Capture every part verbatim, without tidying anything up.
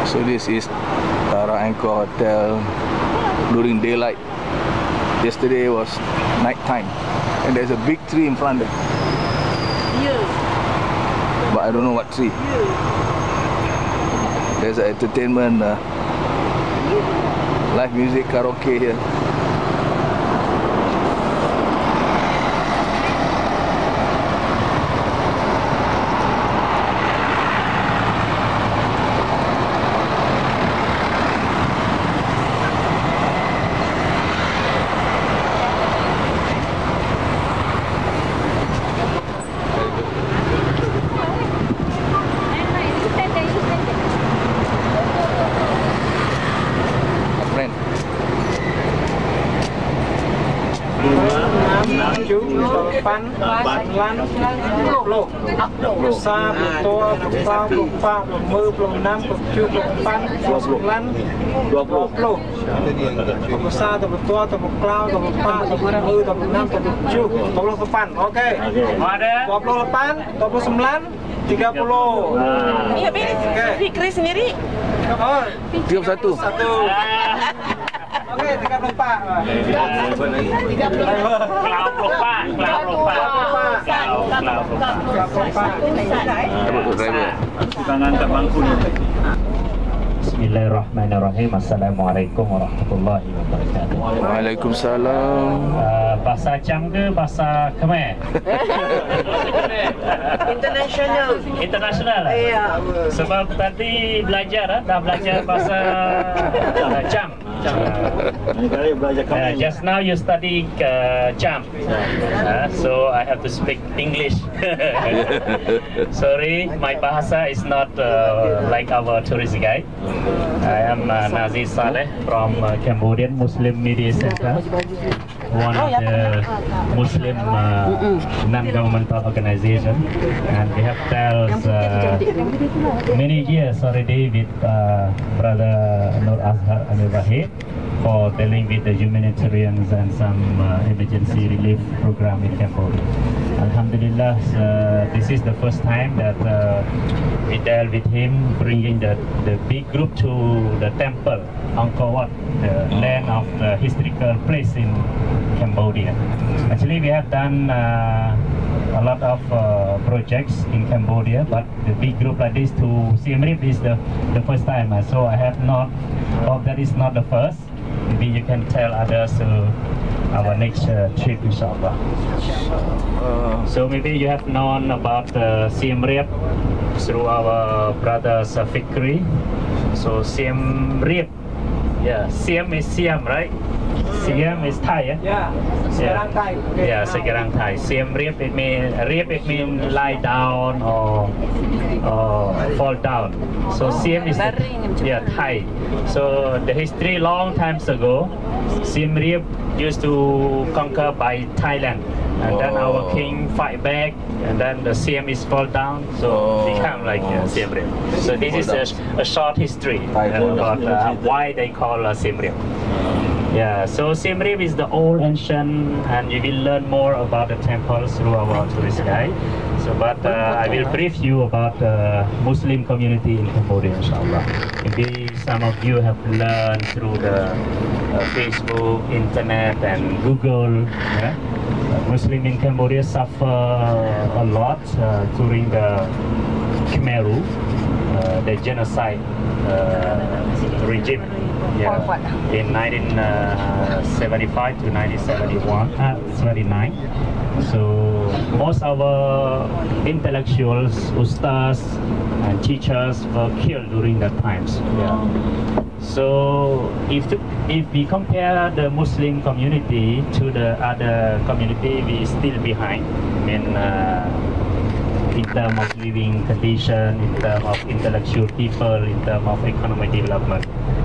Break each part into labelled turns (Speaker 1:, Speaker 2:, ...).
Speaker 1: So this is Tara Angkor Hotel during daylight. Yesterday was night time, and there's a big tree in front there. But I don't know what tree. There's an entertainment, uh, live music, karaoke here.
Speaker 2: Pan, lan, pluk, pluk sa, pluk tua, pluk pau, pluk pak, pluk mơ, pluk enam, pluk tujuh, pluk empat, pluk sembilan, dua puluh. Pluk sa, pluk tua, pluk klau, pluk pak, pluk mơ, pluk enam, pluk tujuh, dua puluh depan. Oke. dua puluh depan, dua puluh sembilan, tiga puluh.
Speaker 3: Iya, Fikri sendiri.
Speaker 2: Oh,
Speaker 1: tiga puluh satu.
Speaker 2: Satu. Oke, tiga puluh empat. tiga puluh empat.
Speaker 4: Klau lupa, klau lupa. Klau, klau lupa. Tangan tak bangku ni.
Speaker 5: Bismillahirrahmanirrahim. Assalamualaikum warahmatullahi wabarakatuh.
Speaker 1: Waalaikumsalam.
Speaker 5: Uh, bahasa Cham ke bahasa Khmer?
Speaker 3: International.
Speaker 5: International.
Speaker 3: Iya.
Speaker 5: Sebab tadi belajar, dah belajar bahasa uh, Cham. Uh, just now you study uh, Cham, uh, so I have to speak English. Sorry, my bahasa is not uh, like our tourist guide. I am uh, Nazi Saleh from uh, Cambodian Muslim Media Center, one of the Muslim uh, non-governmental organization, and we have dealt uh, many years already with uh, Brother Nur Azhar Amir Wahid for dealing with the humanitarians and some uh, emergency relief program in Cambodia. Alhamdulillah, uh, this is the first time that uh, we dealt with him, bringing the, the big group to the temple, Angkor Wat, the land of the historical place in Cambodia. Actually, we have done uh, a lot of uh, projects in Cambodia, but the big group like this to Siem Reap is the, the first time. Uh, so I have not, hope that is not the first. Maybe you can tell others uh, our next uh, trip, inshallah. Uh, so maybe you have known about uh, Siem Reap through our brothers uh, Fikri. So Siem Reap, yeah, Siem is Siem, right? Siem is Thai, yeah?
Speaker 2: Yeah, Sekarang Thai.
Speaker 5: Yeah, Sekarang Thai. Siem Reap, it means, Reap it means lie down or, or fall down. So Siem is the, yeah, Thai. So the history long times ago, Siem Reap used to conquer by Thailand. And then our king fight back, and then the Siem is fall down, so
Speaker 1: oh.
Speaker 5: become like uh, Siem Reap. So this is a, a short history uh, about uh, why they call uh, Siem Reap. Yeah, so Siem Reap is the old ancient, and you will learn more about the temples through our tourist guide. So, but uh, I will brief you about the Muslim community in Cambodia, inshallah. Maybe some of you have learned through the uh, Facebook, internet, and Google. Yeah? Uh, Muslim in Cambodia suffer a lot uh, during the Khmer Rule, uh, the genocide uh, regime. Yeah, in nineteen seventy-five to nineteen seventy-one, uh, seventy-nine. So most of our intellectuals, ustas, and teachers were killed during that times. Yeah. So if to, if we compare the Muslim community to the other community, we still behind. I mean, uh, in terms of living condition, in terms of intellectual people, in terms of economic development.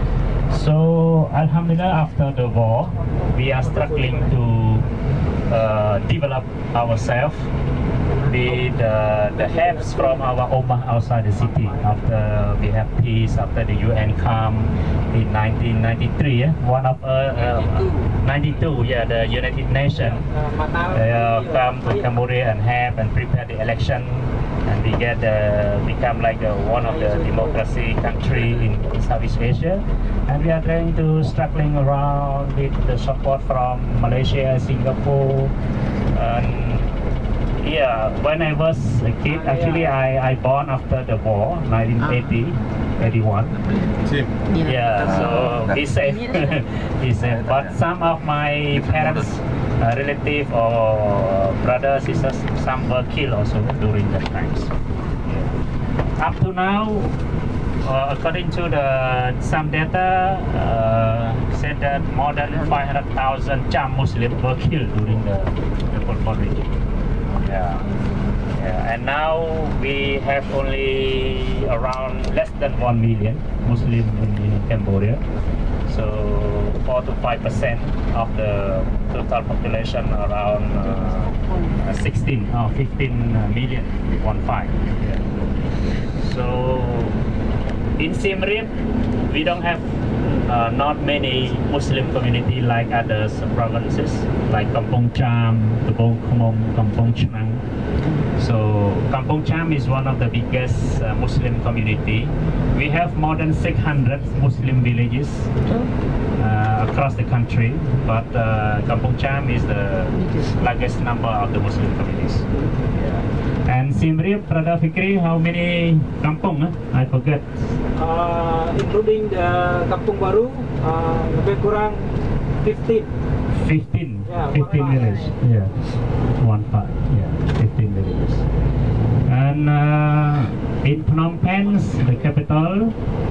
Speaker 5: So, Alhamdulillah, after the war, we are struggling to uh, develop ourselves with uh, the helps from our Ummah outside the city. After we have peace, after the U N come in nineteen ninety-three, yeah? one of uh, uh, ninety-two, yeah, the United Nations uh, come to Cambodia and have and prepare the election and we get uh, become like uh, one of the democracy country in Southeast Asia, and we are trying to struggling around with the support from Malaysia, Singapore, and yeah, when I was a kid, actually I, I born after the war, nineteen eighty, eighty-one. Yeah, so he said, he said, but some of my parents, uh, relative or brothers, sisters, some were killed also during that times. Yeah. Up to now, uh, according to the some data, uh, said that more than five hundred thousand Cham Muslims were killed during the, the Pol Pot regime. Yeah. Yeah, and now we have only around less than one million Muslims in, in Cambodia. So four to five percent of the total population, around uh, sixteen or fifteen million, one five. Yeah. So in Siem Reap, we don't have uh, not many Muslim community like other provinces, like Kampong Cham, Kampong Khmom, Kampong Chnang. So Kampong Cham is one of the biggest uh, Muslim community. We have more than six hundred Muslim villages uh, across the country, but uh, Kampong Cham is the largest number of the Muslim communities. Yeah. And Siem Reap, Brother Fikri, how many kampung? Huh? I forget.
Speaker 2: Uh, including the Kampung Baru, uh, lebih kurang fifteen.
Speaker 5: fifteen.
Speaker 2: Yeah,
Speaker 5: fifteen villages. Yeah. One part. Yeah. fifteen villages. And uh, in Phnom Penh, the capital,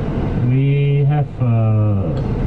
Speaker 5: we have uh,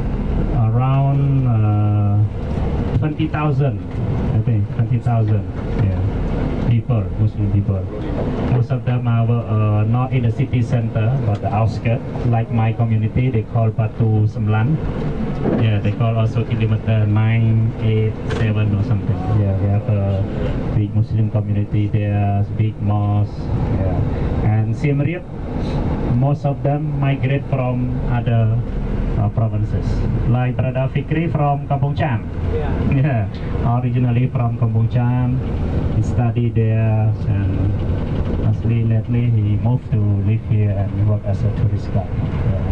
Speaker 5: around uh, twenty thousand. I think twenty thousand. Yeah. People, Muslim people. Most of them are uh, not in the city center, but the outskirts. Like my community, they call Batu Semlan. Yeah, they call also kilometer nine, eight, seven or something. Yeah, we have a big Muslim community there, big mosque. Yeah, and Siem Reap, most of them migrate from other uh, provinces. Like Brother Fikri from Kampong Cham.
Speaker 2: Yeah.
Speaker 5: Yeah, originally from Kampong Cham. He studied there, and mostly lately he moved to live here and work as a tourist guide. Yeah.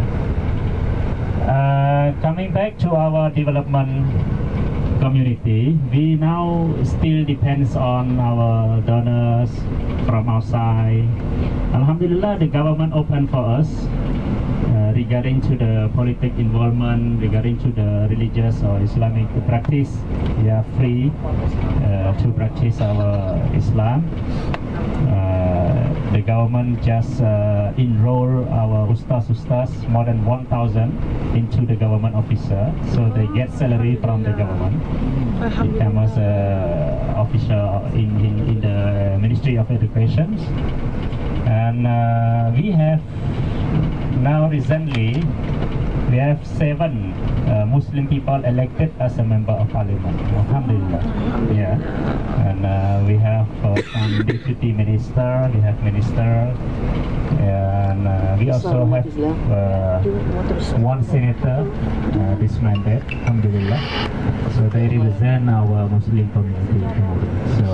Speaker 5: Uh, coming back to our development community, we now still depends on our donors from outside. Alhamdulillah, the government opened for us uh, regarding to the political involvement, regarding to the religious or Islamic practice. We are free uh, to practice our Islam. Uh, the government just uh, enroll our ustaz ustaz, more than one thousand, into the government officer, so they get salary from the government. Become as a officer in, in, in the Ministry of Education. And uh, we have now recently we have seven uh, Muslim people elected as a member of parliament. Alhamdulillah. Yeah. And uh, we have uh, some deputy minister, we have minister, and uh, we also have uh, one senator uh, this mandate. Alhamdulillah. So they represent our Muslim community. So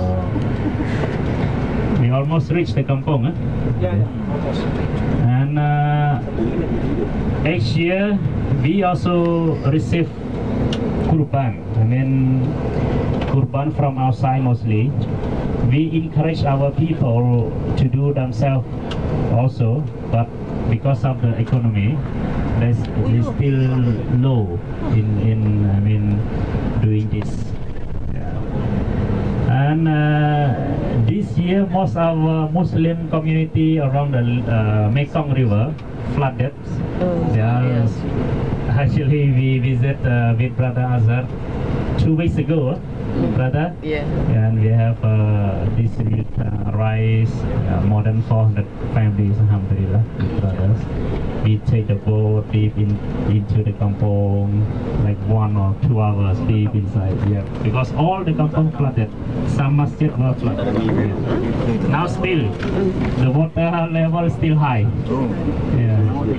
Speaker 5: we almost reached the kampong. Huh?
Speaker 2: Yeah, almost.
Speaker 5: And uh, each year we also receive kurban. I mean, kurban from outside mostly. We encourage our people to do themselves also, but because of the economy, there's it's still low in in I mean doing this. Yeah. And uh, this year, most of our Muslim community around the uh, Mekong River flooded.
Speaker 3: Oh,
Speaker 5: Yeah.
Speaker 3: yes.
Speaker 5: Actually, we visit uh, with Brother Azhar two weeks ago,
Speaker 3: Mm.
Speaker 5: brother.
Speaker 3: Yeah.
Speaker 5: And we have uh, distribute uh, rice, uh, more than four hundred families, alhamdulillah, brothers. We take a boat deep in, into the kampong, like one or two hours deep inside. Yeah, because all the kampong flooded. Some masjid were flooded. Now still, the water level is still high. Yeah.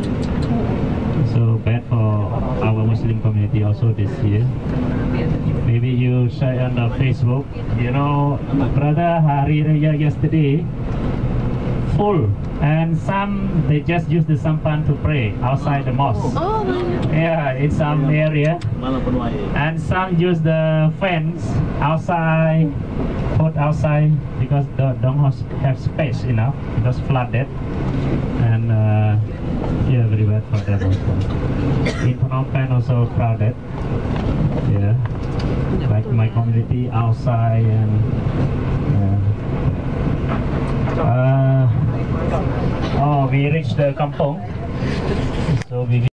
Speaker 5: So bad for our Muslim community also this year. Maybe you share on the Facebook. You know, brother, Hari Raya yesterday, full, and some they just use the sampan to pray outside the mosque.
Speaker 3: Oh,
Speaker 5: Yeah, in some area, and some use the fence outside, put outside because they don't have space enough because flooded, and uh, yeah, very bad for them also. In Phnom Penh also crowded. Yeah, like my community outside and. Yeah. Uh, oh, we reached the kampong, so we